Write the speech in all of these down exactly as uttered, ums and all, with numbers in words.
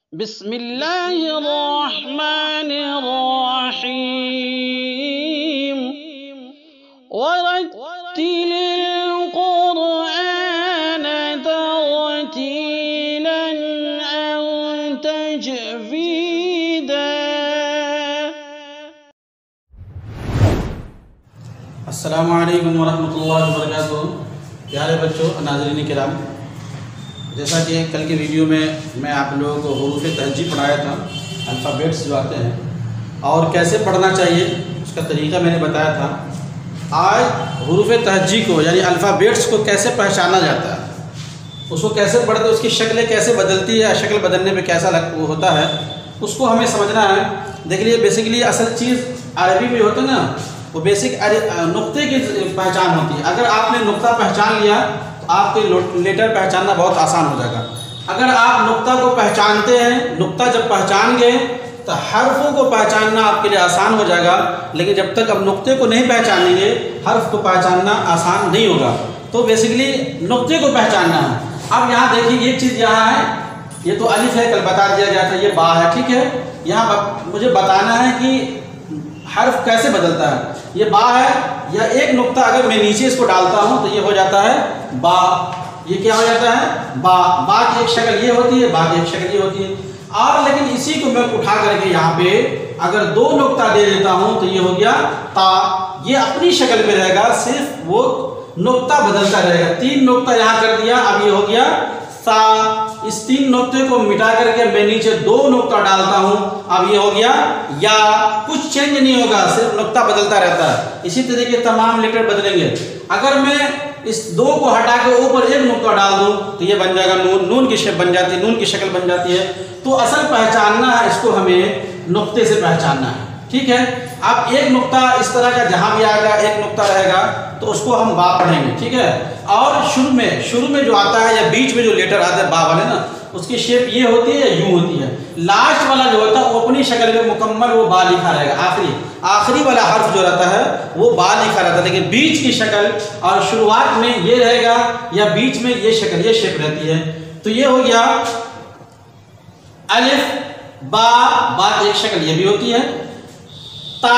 बिस्मिल्लाहिर्रहमानिर्रहीम वरत्तिलिल क़ुरआन तरतीलन अंत तजवीदा। अस्सलामु अलैकुम वरहमतुल्लाहि वबरकातुहू। प्यारे बच्चों, नाज़रीन किराम, जैसा कि कल के वीडियो में मैं आप लोगों को हुरूफ़ तहज्जी पढ़ाया था, अल्फ़ाबेट्स जो आते हैं और कैसे पढ़ना चाहिए उसका तरीका मैंने बताया था। आज हुरूफ़ तहज्जी को यानी अल्फ़ाबेट्स को कैसे पहचाना जाता है, उसको कैसे पढ़ते, उसकी शक्लें कैसे बदलती है, शक्ल बदलने में कैसा लग होता है, उसको हमें समझना है। देख लीजिए, बेसिकली असल चीज़ अरबी में होता है ना, वो बेसिक नुक्ते की पहचान होती है। अगर आपने नुक्ता पहचान लिया तो आपके लेटर पहचानना बहुत आसान हो जाएगा। अगर आप नुक्ता को पहचानते हैं, नुक्ता जब पहचान गए तो हर्फ़ों को पहचानना आपके लिए आसान हो जाएगा। लेकिन जब तक अब नुक्ते को नहीं पहचानेंगे, हर्फ़ को पहचानना आसान नहीं होगा। तो बेसिकली नुक्ते को पहचानना है। अब यहाँ देखिए, ये चीज़ यहाँ है, ये तो अलिफ है, कल बता दिया गया था, ये बा है, ठीक है। यहाँ मुझे बताना है कि हर्फ कैसे बदलता है। ये बा है, या एक नुक्ता अगर मैं नीचे इसको डालता हूँ तो ये हो जाता है बा। ये क्या हो जाता है? बा। बा की एक शक्ल ये होती है, बा की एक शक्ल ये होती है। और लेकिन इसी को मैं उठा करके यहाँ पे अगर दो नुक्ता दे देता हूँ तो ये हो गया ता। ये अपनी शक्ल में रहेगा, सिर्फ वो नुक्ता बदलता रहेगा। तीन नुक्ता यहाँ कर दिया, अब ये हो गया सा। इस तीन नुक्ते को मिटा करके मैं नीचे दो नुक्ता डालता हूं, अब ये हो गया या। कुछ चेंज नहीं होगा, सिर्फ नुक्ता बदलता रहता है। इसी तरीके तमाम लेटर बदलेंगे। अगर मैं इस दो को हटा के ऊपर एक नुक्ता डाल दूं तो ये बन जाएगा नून। नून की शेप बन जाती है, नून की शक्ल बन जाती है। तो असल पहचानना है, इसको हमें नुक्ते से पहचानना है, ठीक है। अब एक नुक्ता इस तरह का जहां भी आएगा, एक नुक्ता रहेगा तो उसको हम बा पढ़ेंगे, ठीक है। और शुरू में शुरू में जो आता है या बीच में जो लेटर आता है बा वाले ना, उसकी शेप ये होती है या यूं होती है। लास्ट वाला जो होता है वो अपनी शक्ल में मुकम्मल वो बा लिखा रहेगा। आखिरी आखिरी वाला हर्फ जो रहता है वो बा लिखा रहता है, लेकिन बीच की शक्ल और शुरुआत में ये रहेगा या बीच में ये शक्ल, ये शेप रहती है। तो ये हो गया अलिफ बा। बा एक शक्ल ये भी होती है ता,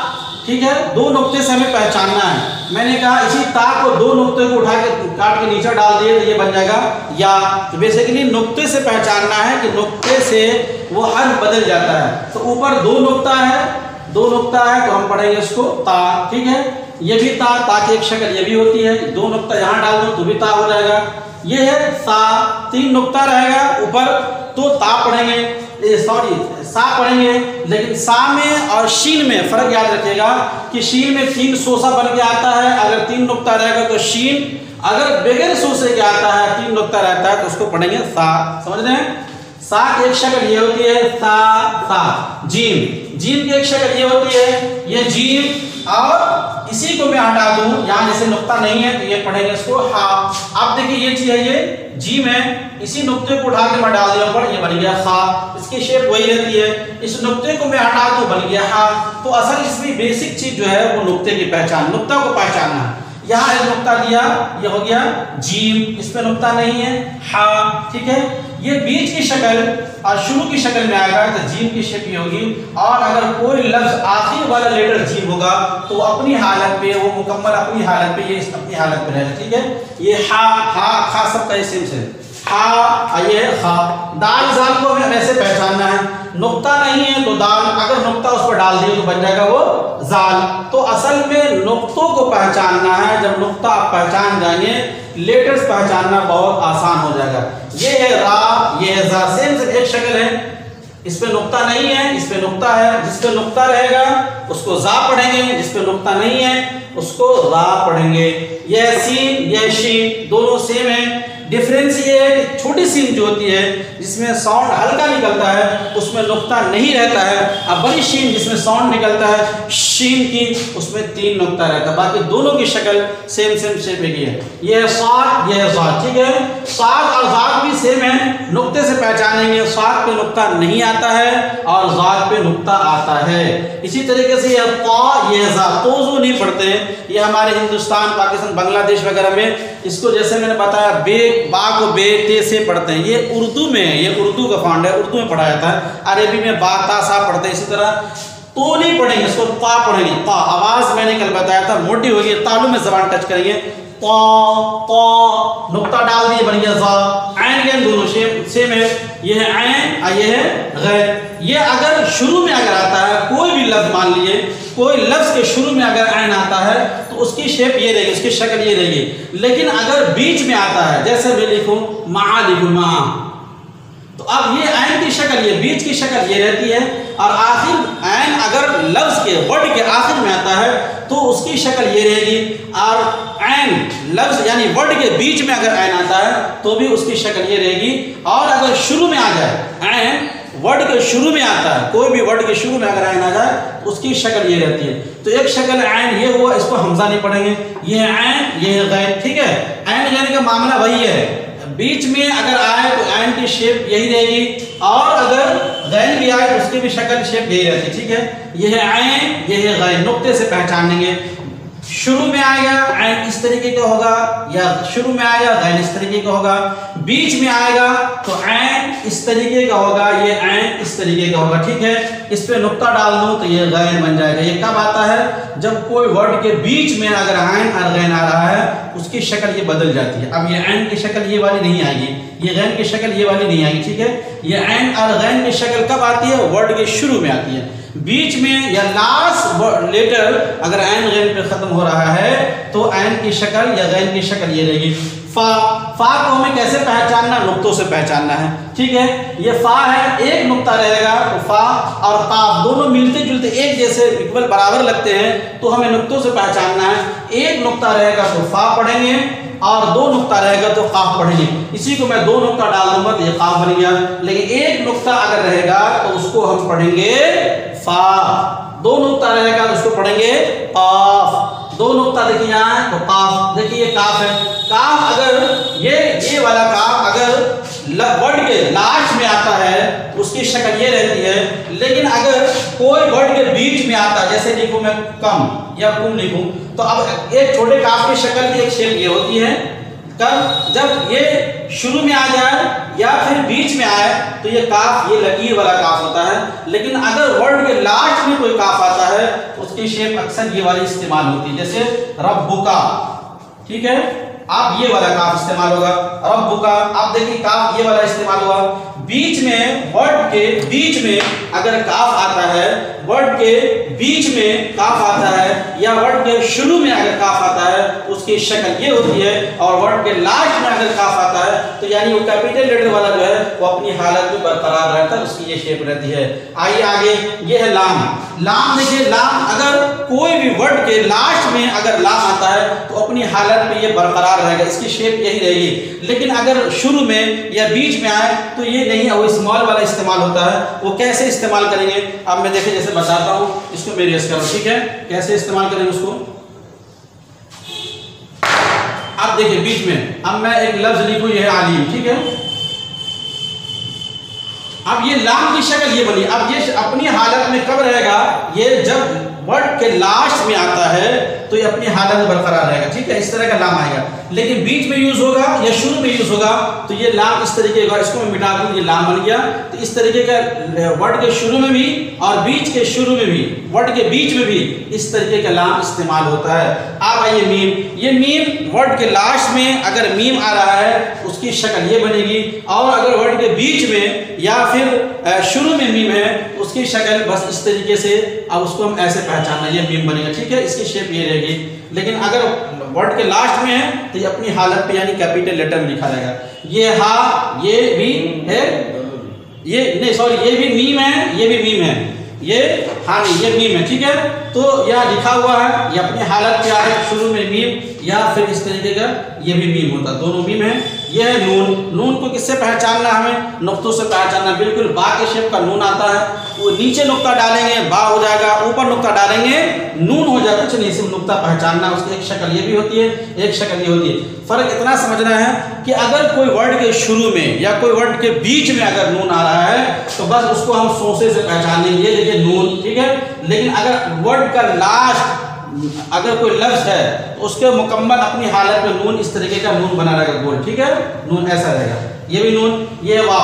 ठीक है। दो नुक्ते से हमें पहचानना है। मैंने कहा इसी ता को दो नुक्ते को उठा के काट के नीचे डाल दिए तो ये बन जाएगा या। तो बेसिकली नुक्ते से पहचानना है कि नुक्ते से वो हर्फ बदल जाता है। तो ऊपर दो नुक्ता है, दो नुक्ता है तो हम पढ़ेंगे इसको ता, ठीक है। ये भी ता, ता की एक शक्ल ये भी होती है। दो नुक्ता यहाँ डाल दो तो भी ता हो जाएगा। ये है सा, तीन नुक्ता रहेगा ऊपर तो ता पढ़ेंगे, सॉरी सा पढ़ेंगे। लेकिन सा में और शीन में फर्क याद रखिएगा कि शीन में तीन सोसा बन के आता है। अगर तीन नुक्ता रहेगा तो शीन, अगर बगैर सोसे के आता है, तीन नुक्ता रहता है तो उसको पढ़ेंगे सा। समझ रहे हैं? सा की एक शक्ल ये होती है सा सा। जीम, जीम की एक शक्ल ये होती है, ये जीम। और इसी को मैं हटा दूं, यहाँ जैसे नुक्ता नहीं है तो ये पढ़ेंगे इसको हा। अब देखिए ये चीज है, ये जीम है, इसी नुक्ते को उठा के मैं डाल दिया ऊपर, ये बन गया खा। इसकी शेप वही रहती है। इस नुक्ते को मैं हटा दूं, बन गया हा। तो असल इसमें बेसिक चीज जो है वो नुक्ते की पहचान, नुक्ता को पहचानना है। यहाँ एक नुक्ता दिया, ये हो गया जीम, इसमें नुक्ता नहीं है हा, ठीक है। ये बीच की शक्ल और शुरू की शक्ल में आएगा तो जीम की शेप ये होगी। और अगर कोई लफ्ज आखिर वाला लेटर जीम होगा तो अपनी हालत पे, वो मुकम्मल अपनी हालत पे, ये अपनी हालत पे रहेगा, ठीक है। ये हा हा खा सबका सेम से हा, ये खा। दाल जाल को हमें ऐसे पहचानना है। नुक्ता नहीं है तो दाल, अगर नुक्ता उस पर डाल दिए तो बन जाएगा वो जाल। तो असल में नुक्तों को पहचानना है। जब नुक्ता आप पहचान जाएंगे, लेटर्स पहचानना बहुत आसान हो जाएगा। ये है रा, ये है जा, सेम से एक शक्ल है। इस पे नुक्ता नहीं है, इस पे नुक्ता है। जिस पे नुक्ता रहेगा उसको जा पढ़ेंगे, जिस पे नुक्ता नहीं है उसको रा पढ़ेंगे। यह सीन, यह शीन, दोनों सेम है। डिफरेंस ये है कि छोटी सीन जो होती है जिसमें साउंड हल्का निकलता है उसमें नुक्ता नहीं रहता है। अब बड़ी शीन जिसमें साउंड निकलता है शीन की, उसमें तीन नुक्ता रहता है। बाकी दोनों की शक्ल सेम सेम शेप की है। ये है सात, ये है जात, ठीक है। सात और जात भी सेम है, नुक्ते से पहचानेंगे। सात पे नुक्ता नहीं आता है और जात पे नुक्ता आता है। इसी तरीके से ये ता, ये जा, तो जो नहीं पढ़ते हैं ये हमारे हिंदुस्तान, पाकिस्तान, बांग्लादेश वगैरह में इसको जैसे मैंने बताया बे, बा को बे ते से पढ़ते हैं। ये उर्दू में है, ये उर्दू का फॉन्ट है, उर्दू में पढ़ा जाता है। अरबी में बा ता सा पढ़ते हैं, इसी तरह तो नहीं पढ़ेंगे, इसको ता पढ़ेंगे। ता आवाज़ मैंने कल बताया था मोटी होगी, तालु में जबान टच करेंगे, ता ता नुक्ता डाल दिए बन गया ज़ा। ऐन गैन दोनों सेम सेम है, ये है ऐन और ये है गैर। ये अगर शुरू में अगर आता है कोई भी लफ्ज़, मान लीजिए कोई लफ्ज़ के शुरू में अगर ऐन आता है तो उसकी शेप ये रहेगी, उसकी शक्ल ये रहेगी। लेकिन अगर बीच में आता है, जैसे मैं लिखूँ मा लिखूँ मा, तो अब ये ऐन की शक्ल, ये बीच की शक्ल ये रहती है। और आखिर ऐन अगर लफ्ज़ के वर्ड के आखिर में आता है तो उसकी शक्ल ये रहेगी। और ऐन लफ्ज़ यानी वर्ड के बीच में अगर ऐन आता है तो भी उसकी शक्ल ये रहेगी। और अगर शुरू में आ जाए, ऐन वर्ड के शुरू में आता है, कोई भी वर्ड के शुरू में अगर ऐन आ जाए तो उसकी शक्ल ये रहती है। तो एक शक्ल ऐन ये हुआ, इसको हमजा नहीं पढ़ेंगे, ये है ऐन, ये है गैन, ठीक है। ऐन गैन का मामला वही है, बीच में अगर आए तो ऐन की शेप यही रहेगी, और अगर गैन भी आए तो उसकी भी शक्ल शेप यही रहती है, ठीक है। ये है ऐन, ये है गैन, नुक्ते से पहचानेंगे। शुरू में आएगा ऐन इस तरीके का होगा, या शुरू में आएगा गैन इस तरीके का होगा। बीच में आएगा तो ऐन इस तरीके का होगा, ये ऐन इस तरीके का होगा, ठीक है। इस पे नुक्ता डाल दूं तो ये गैन बन जाएगा। ये कब आता है? जब कोई वर्ड के बीच में अगर ऐन और गैन आ रहा है उसकी शक्ल ये बदल जाती है। अब ये ऐन की शक्ल ये वाली नहीं आएगी, ये गैन की शक्ल ये वाली नहीं आएगी, ठीक है। ये ऐन और गैन की शक्ल कब आती है? वर्ड के शुरू में आती है। बीच में या लास्ट लेटर अगर ऐन गैन पे खत्म हो रहा है तो ऐन की शक्ल या गैन की शक्ल ये रहेगी। फा, फा को हमें कैसे पहचानना? नुक्तों से पहचानना है, ठीक है। ये फा है, एक नुक्ता रहेगा तो फा और काफ दोनों मिलते जुलते एक जैसे इक्वल बराबर लगते हैं, तो हमें नुक्तों से पहचानना है। एक नुक्ता रहेगा तो फा पढ़ेंगे और दो नुक्ता रहेगा तो काफ पढ़ेंगे। इसी को मैं दो नुक्ता डाल दूंगा तो ये काफ बन गया। लेकिन एक नुक्ता अगर रहेगा तो उसको हम पढ़ेंगे फा, दो नुक्ता रहेगा तो उसको पढ़ेंगे काफ। दो नुक्ता देखिए यहाँ तो काफ, देखिए ये काफ है। काफ अगर ये ये वाला काफ अगर वर्ड के लास्ट में आता है उसकी शक्ल ये रहती है। लेकिन अगर कोई वर्ड के बीच में आता है, जैसे लिखूं मैं कम या कुम लिखूं, तो अब एक छोटे काफ की शक्ल की एक शेप ये होती है। कब? जब ये शुरू में आ जाए या फिर बीच में आए तो ये काफ, ये लकीर वाला काफ होता है। लेकिन अगर वर्ड के लास्ट में कोई काफ आता है तो उसकी शेप अक्सर ये वाली इस्तेमाल होती है, जैसे रब्बुका, ठीक है। आप ये वाला काफ इस्तेमाल होगा, रब्बुका। आप देखिए काफ ये वाला इस्तेमाल हुआ। बीच में, वर्ड के बीच में अगर काफ आता है, वर्ड के बीच में काफ आता है या वर्ड के शुरू में अगर काफ आता है उसकी शक्ल ये होती है। और वर्ड के लास्ट में अगर काफ आता है तो यानी वो कैपिटल लेटर वाला जो है वो अपनी हालत में बरकरार रहता है, उसकी ये शेप रहती है। आइए आगे, ये है लाम। लाम देखिए, लाम अगर कोई भी वर्ड के लास्ट में अगर लाम आता है तो अपनी हालत में ये बरकरार रहेगा, इसकी शेप यही रहेगी। लेकिन अगर शुरू में या बीच में आए तो ये नहीं, वो स्मॉल वाला इस्तेमाल होता है। वो कैसे इस्तेमाल करेंगे अब मैं देखिए जैसे बताता हूं, इसको मेरी रेस करो, ठीक है। कैसे इस्तेमाल करेंगे उसको अब देखिए। बीच में अब मैं एक लफ्ज लिखूं, ये है आलिम, ठीक है। अब ये लाम की शक्ल ये बनी। अब ये अपनी हालत में कब रहेगा? ये जब वर्ड के लास्ट में आता है तो ये अपनी हालत में बरकरार रहेगा, ठीक है। इस तरह का लाम आएगा। लेकिन बीच में यूज होगा या शुरू में यूज होगा तो ये लाम इस तरीके का, इसको मैं मिटा दूं, ये लाम बन गया। तो इस तरीके का वर्ड के शुरू में भी और बीच के शुरू में भी, वर्ड के बीच में भी इस तरीके का लाम इस्तेमाल होता है। अब आइए मीम। ये मीम वर्ड के लास्ट में अगर मीम आ रहा है उसकी शक्ल ये बनेगी, और अगर वर्ड के बीच में या फिर शुरू में मीम है उसकी शक्ल बस इस तरीके से। अब उसको हम ऐसे पहचानना, ये मीम बनेगा, ठीक है। इसकी शेप ये रहेगी। लेकिन अगर वर्ड के लास्ट में है तो ये अपनी हालत पे यानी कैपिटल लेटर में लिखा रहेगा। ये हा, ये भी है, ये नहीं सॉरी ये भी मीम है, ये भी मीम है, ये हाँ नहीं ये मीम है, ठीक है। तो यह लिखा हुआ है, ये अपनी हालत पे आ रहा है, शुरू में मीम या फिर इस तरीके का ये भी मीम होता है, दोनों मीम है। ये है नून। नून को किससे पहचानना? हमें नुक्तों से पहचानना। बिल्कुल बा के शेप का नून आता है, वो नीचे नुक्ता डालेंगे बा हो जाएगा, ऊपर नुक्ता डालेंगे नून हो जाएगा। कुछ नहीं, सिर्फ नुक्ता पहचानना। उसकी एक शक्ल ये भी होती है, एक शक्ल ये होती है। फर्क इतना समझना है कि अगर कोई वर्ड के शुरू में या कोई वर्ड के बीच में अगर नून आ रहा है तो बस उसको हम सोसे से पहचानेंगे, ये देखिए नून, ठीक है। लेकिन अगर वर्ड का लास्ट अगर कोई लफ्ज है तो उसके मुकम्मल अपनी हालत में नून इस तरीके का नून बना रहेगा, गोल, ठीक है। नून ऐसा रहेगा, ये भी नून, ये वाव।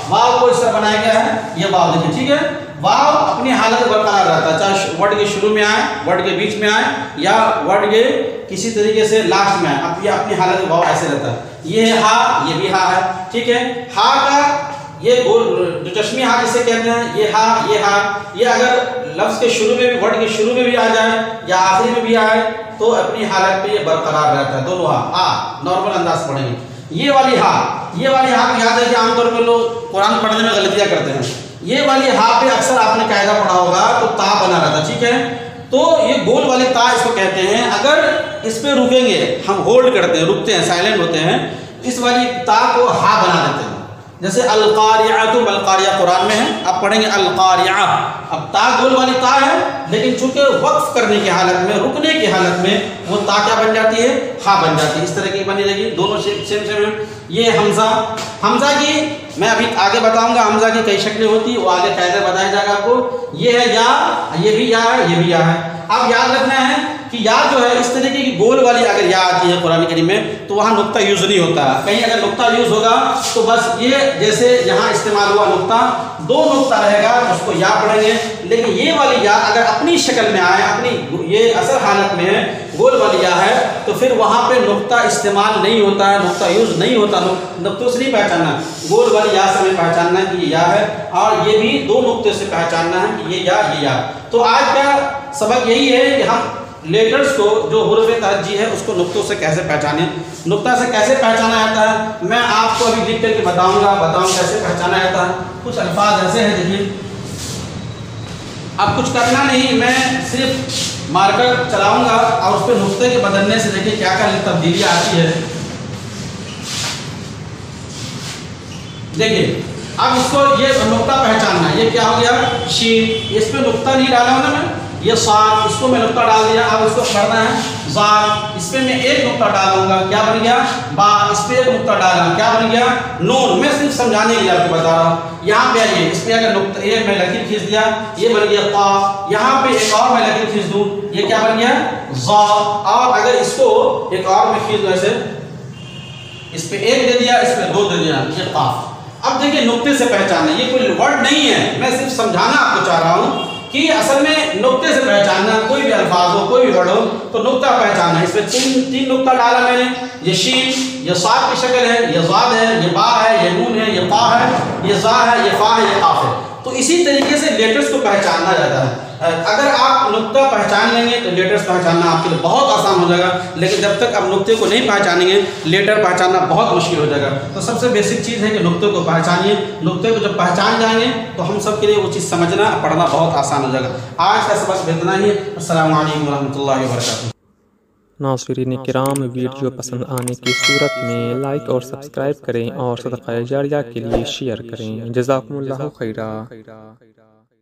वाव को इस तरह बनाया गया है, ये वाव देखिए, ठीक है। वाव अपनी हालत बरकरार रहता है, चाहे वर्ड के शुरू में आए, वर्ड के बीच में आए, या वर्ड के किसी तरीके से लास्ट में आए, अब ये अपनी हालत वाव ऐसे रहता है। ये है हा, ये भी हा है, ठीक है। हा का ये गोल जो चश्मी हा जिसे कहते हैं, ये हा, ये हा, ये अगर लफ्ज के शुरू में भी, वर्ड के शुरू में भी आ जाए या आखिरी में भी आए तो अपनी हालत पे ये बरकरार रहता है, दोनों हा। आ नॉर्मल अंदाज पढ़ेंगे। ये वाली हा, ये वाली हा को याद है कि आमतौर पर लोग कुरान पढ़ने में गलतियां करते हैं। ये वाली हा पे अक्सर आपने कायदा पढ़ा होगा तो ता बना रहता, ठीक है। तो ये गोल वाली ता इसको कहते हैं। अगर इस पे रुकेंगे, हम होल्ड करते हैं, रुकते हैं, साइलेंट होते हैं, इस वाली ता को हा बना देते हैं। जैसे अल-क़ारिअतु अल-क़ारिअ कुरान में है, आप पढ़ेंगे अल-क़ारिअ। अब ता गोल वाली ता है, लेकिन चूंकि वक्फ करने की हालत में, रुकने की हालत में वो ता क्या बन जाती है, हा बन जाती है। इस तरह की बनी रहेगी, दोनों सेम सेम है। ये हमजा, हमजा की मैं अभी आगे बताऊंगा, हमजा की कई शक्लें होती है, वो आगे कायदा बताया जाएगा आपको। ये है या, ये भी या है, ये भी या है। अब याद रखना है कि या जो है इस तरीके की गोल वाली अगर या आती है कुरान करीम में तो वहाँ नुक्ता यूज नहीं होता। कहीं अगर नुक्ता यूज होगा तो बस ये जैसे यहाँ इस्तेमाल हुआ नुक्ता, दो नुक्ता रहेगा, उसको या पढ़ेंगे। लेकिन ये वाली या अगर अपनी शक्ल में आए, अपनी ये असल हालत में है, गोल वाली या है, तो फिर वहाँ पे नुक्ता इस्तेमाल नहीं होता है, नुक्ता यूज नहीं होता। नुक्तों से नहीं पहचानना, गोल वाली या से हमें पहचानना है कि ये या है, और ये भी दो नुक्ते से पहचानना है कि ये या, ये या। तो आज का सबक यही है कि हम लेटर्स को, जो हुरूफ तरज्जी है, उसको नुक्तों से कैसे पहचाने, नुक्ता से कैसे पहचाना जाता है, मैं आपको अभी लिख करके बताऊंगा, बताऊँ कैसे पहचाना जाता है। कुछ अल्फाज ऐसे हैं, देखिए, अब कुछ करना नहीं, मैं सिर्फ मार्कर चलाऊंगा और उस पर नुक्ते के बदलने से देखिए क्या क्या तब्दीली आती है। देखिए, अब इसको ये नुक्ता पहचानना, ये क्या हो गया, शीन, इस पर नुक्ता नहीं डाला हूं ना मैं, ये सात, इसको मैं नुक्ता डाल दिया। अब इसको पढ़ना है ज़ात, इस पे मैं एक नुक्ता डालूंगा, क्या बन गया, बा, इस पे एक नुक्ता डाला, क्या बन गया, नून। मैं सिर्फ समझाने के लिए आपको बता रहा हूँ। यहाँ पे आइए, इस पे अगर नुक्ता, ये मैं लकीर खींच दिया, ये बन गया क़ाफ़। यहाँ पे एक और मैं लकीर खींच दूँ, ये क्या बन गया, ज़ा। और अगर इसको एक और मैं खींच दूँ ऐसे, इस पे एक दे दिया, इस पे दो दे दिया, ये क़ाफ़। अब देखिए नुक्ते से पहचानना, ये कोई वर्ड नहीं है, मैं सिर्फ समझाना आपको चाह रहा हूँ कि असल में नुक्ते से पहचानना, कोई भी अल्फाज हो, कोई भी वर्ड हो, तो नुक्ता पहचानना। इसमें तीन तीन नुक्ता डाला मैंने, ये शीन, ये सात की शक्ल है, ये ज़ाद है, ये बा है, ये नून है, ये क़ा है, ये ज़ा है, ये फ़ा है, ये क़ाफ़ है। तो इसी तरीके से लेटर्स को पहचानना जाता है। अगर आप नुक्ता पहचान लेंगे तो लेटर्स पहचानना आपके लिए बहुत आसान हो जाएगा, लेकिन जब तक आप नुक्ते को नहीं पहचानेंगे, लेटर पहचानना बहुत मुश्किल हो जाएगा। तो सबसे बेसिक चीज़ है कि नुक्ते को पहचानिए। नुक्ते को जब पहचान जाएंगे तो हम सब के लिए वो चीज़ समझना, पढ़ना बहुत आसान हो जाएगा। आज का सबक इतना ही। अस्सलामु अलैकुम वरहमतुल्लाहि वबरकातुहू। नाज़रीन किराम, वीडियो पसंद आने की सूरत में लाइक और सब्सक्राइब करें और सदक़ा जारिया के लिए शेयर करें। जज़ाकुमुल्लाहु खैरा।